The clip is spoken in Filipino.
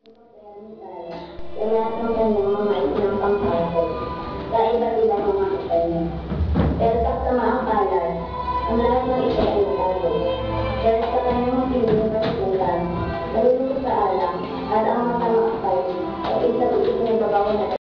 Kaya ang kanyang mga isang pangkakot sa iba't ibang mga item. Pero sa kasamaang palad, ang lahat ng ito ay natago. Dahil sa kanyang mapiling at ulan, nalulungkot sa alam at ang masamang akay ay isang isip na babaw na